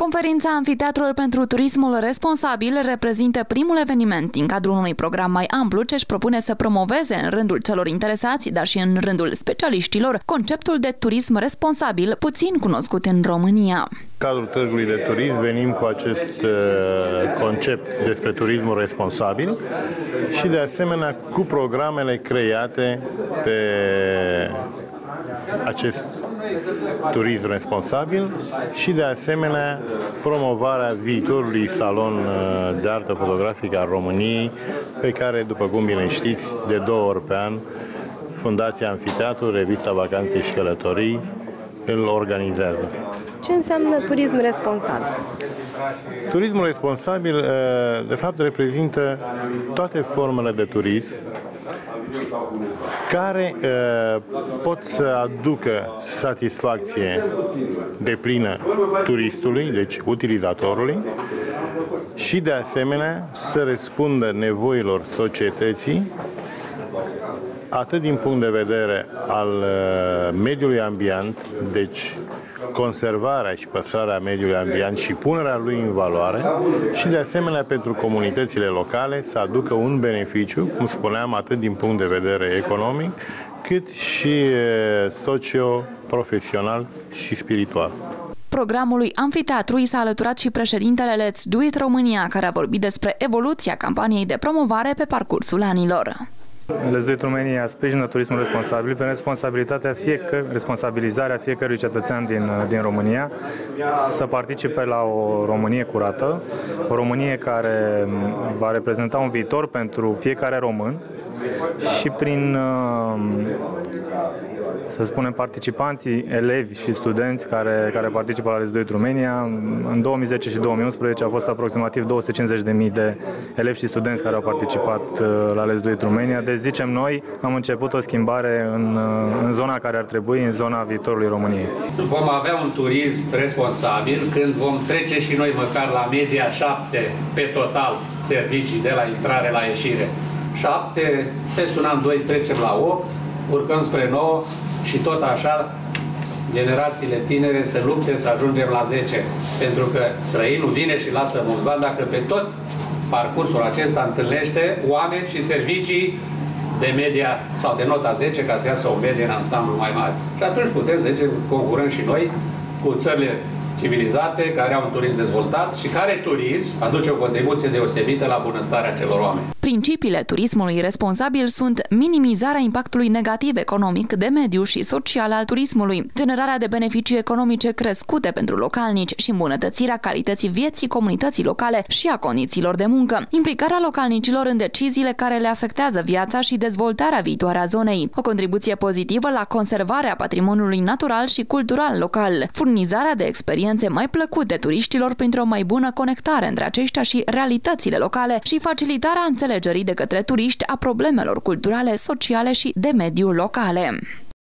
Conferința Amfiteatrul pentru Turismul Responsabil reprezintă primul eveniment din cadrul unui program mai amplu ce își propune să promoveze în rândul celor interesați, dar și în rândul specialiștilor, conceptul de turism responsabil, puțin cunoscut în România. În cadrul Târgului de Turism venim cu acest concept despre turismul responsabil și de asemenea cu programele create pe acest turism responsabil și de asemenea promovarea viitorului salon de artă fotografică al României, pe care, după cum bine știți, de 2 ori pe an Fundația Amfiteatru, revista Vacanțe și Călătorii îl organizează. Ce înseamnă turism responsabil? Turismul responsabil, de fapt, reprezintă toate formele de turism care pot să aducă satisfacție deplină turistului, deci utilizatorului, și de asemenea să răspundă nevoilor societății, atât din punct de vedere al mediului ambient, deci conservarea și păstrarea mediului ambient și punerea lui în valoare, și de asemenea pentru comunitățile locale să aducă un beneficiu, cum spuneam, atât din punct de vedere economic, cât și socio-profesional și spiritual. Programului Amfiteatrului s-a alăturat și președintele Let's Do It România, care a vorbit despre evoluția campaniei de promovare pe parcursul anilor. Let's Do It România sprijină turismul responsabil pe responsabilizarea fiecărui cetățean din România să participe la o Românie curată, o Românie care va reprezenta un viitor pentru fiecare român și prin, să spunem, participanții, elevi și studenți care participă la Let's Do It România. În 2010 și 2011 au fost aproximativ 250.000 de elevi și studenți care au participat la Let's Do It România. Deci, zicem noi, am început o schimbare în zona care ar trebui, în zona viitorului României. Vom avea un turism responsabil când vom trece și noi măcar la media 7 pe total servicii de la intrare la ieșire. 7, peste un an, 2 trecem la 8, urcăm spre 9 și tot așa generațiile tinere să lupte să ajungem la 10. Pentru că străinul vine și lasă mult bani dacă pe tot parcursul acesta întâlnește oameni și servicii de media sau de nota 10 ca să iasă o medie în ansamblu mai mare. Și atunci putem să zicem, concurăm și noi cu țările civilizate, care au un turism dezvoltat și care turism aduce o contribuție deosebită la bunăstarea celor oameni. Principiile turismului responsabil sunt minimizarea impactului negativ economic, de mediu și social al turismului, generarea de beneficii economice crescute pentru localnici și îmbunătățirea calității vieții comunității locale și a condițiilor de muncă, implicarea localnicilor în deciziile care le afectează viața și dezvoltarea viitoare a zonei, o contribuție pozitivă la conservarea patrimoniului natural și cultural local, furnizarea de experiențe mai plăcute turiștilor printr-o mai bună conectare între aceștia și realitățile locale și facilitarea înțelegerii de către turiști a problemelor culturale, sociale și de mediu locale.